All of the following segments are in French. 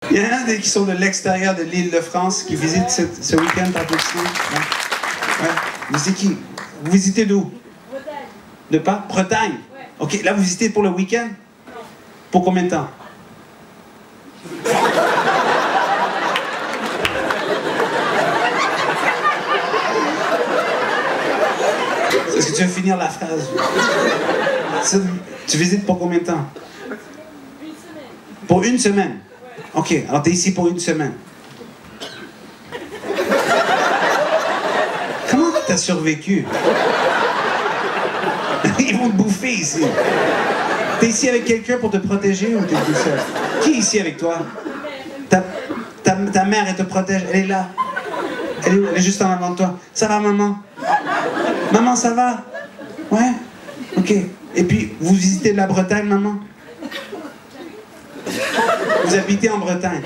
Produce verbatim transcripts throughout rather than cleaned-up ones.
Il y en a des qui sont de l'extérieur de l'île de France qui visitent ce, ce week-end par Bruxelles. Ouais. Ouais. Mais c'est qui? Vous visitez d'où? Bretagne. De pas? Bretagne? Ouais. Ok, là vous visitez pour le week-end? Pour combien de temps? Est-ce que tu veux finir la phrase? Tu visites pour combien de temps? Une semaine. Pour une semaine? Ouais. Ok, alors t'es ici pour une semaine. Comment t'as survécu? Ils vont te bouffer ici. T'es ici avec quelqu'un pour te protéger ou t'es tout seul? Qui est ici avec toi? Ta, ta, ta mère, elle te protège, elle est là. Elle est où? Elle est juste en avant de toi. Ça va, maman? Maman, ça va? Ouais? Ok. Et puis, vous visitez la Bretagne, maman? Vous habitez en Bretagne?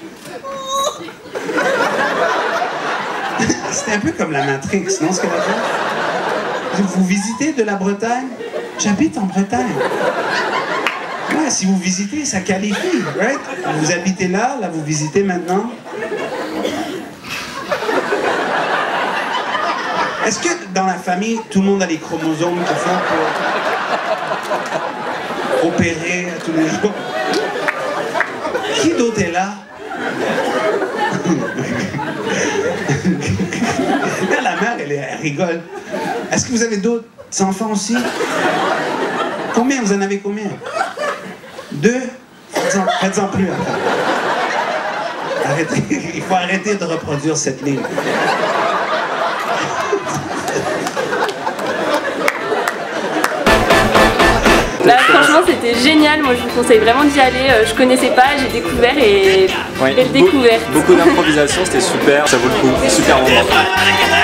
C'était un peu comme la Matrix, non, ce qu'elle a fait? Vous visitez de la Bretagne? J'habite en Bretagne. Ouais, si vous visitez, ça qualifie, right? Vous habitez là, là, vous visitez maintenant. Est-ce que dans la famille, tout le monde a les chromosomes qu'il faut pour opérer à tous les jours? Qui d'autre est là? Là, la mère, elle, elle rigole. Est-ce que vous avez d'autres enfants aussi? Combien? Vous en avez combien? Deux? Faites-en, faites-en plus après. Arrêtez. Il faut arrêter de reproduire cette ligne. Là, franchement, c'était génial. Moi, je vous conseille vraiment d'y aller. Je connaissais pas, j'ai découvert et ouais, belle découverte. Beaucoup d'improvisation, c'était super. Ça vaut le coup. Super moment.